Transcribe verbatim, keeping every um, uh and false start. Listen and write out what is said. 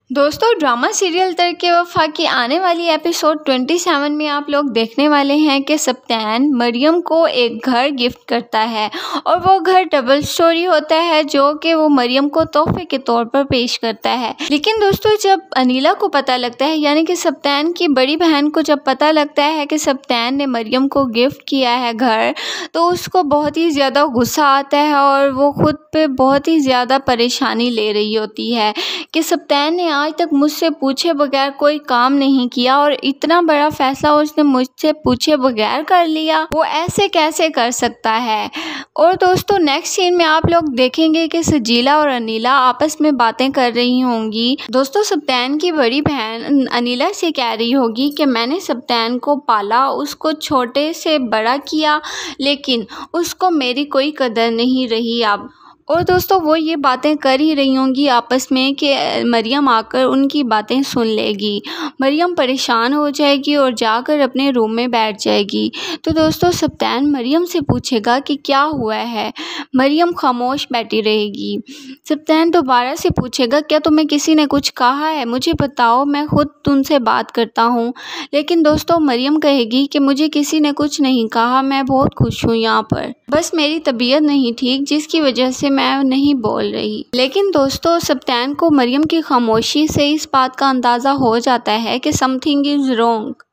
दोस्तों drama serial तर्क वफ़ा की आने वाली एपिसोड सत्ताईस में आप लोग देखने वाले हैं कि सप्तान मरियम को एक घर गिफ्ट करता है और वो घर डबल स्टोरी होता है जो कि वो मरियम को तोहफे के तौर पर पेश करता है। लेकिन दोस्तों जब अनीला को पता लगता है, यानी कि सप्तान की बड़ी बहन को जब पता लगता है कि सप्तान ने मरियम को गिफ्ट किया है घर, तो उसको बहुत ही ज़्यादा गुस्सा आता है और वो खुद पे बहुत ही ज़्यादा परेशानी ले रही होती है कि सप्तान ने आज तक मुझसे पूछे बगैर कोई काम नहीं किया और इतना बड़ा फैसला उसने मुझसे पूछे बगैर कर लिया, वो ऐसे कैसे कर सकता है। और दोस्तों नेक्स्ट सीन में आप लोग देखेंगे कि सजीला और अनीला आपस में बातें कर रही होंगी। दोस्तों सप्तान की बड़ी बहन अनीला से कह रही होगी कि मैंने सप्तान को पाला, उसको छोटे से बड़ा किया, लेकिन उसको मेरी कोई कदर नहीं रही अब। और दोस्तों वो ये बातें कर ही रही होंगी आपस में कि मरियम आकर उनकी बातें सुन लेगी। मरियम परेशान हो जाएगी और जाकर अपने रूम में बैठ जाएगी। तो दोस्तों सप्तान मरियम से पूछेगा कि क्या हुआ है। मरियम खामोश बैठी रहेगी। सप्तान दोबारा से पूछेगा क्या तुम्हें किसी ने कुछ कहा है, मुझे बताओ, मैं खुद तुमसे बात करता हूँ। लेकिन दोस्तों मरियम कहेगी कि मुझे किसी ने कुछ नहीं कहा, मैं बहुत खुश हूँ यहाँ पर, बस मेरी तबीयत नहीं ठीक जिसकी वजह से मैं नहीं बोल रही। लेकिन दोस्तों सप्तान को मरियम की खामोशी से इस बात का अंदाज़ा हो जाता है कि समथिंग इज़ रॉन्ग।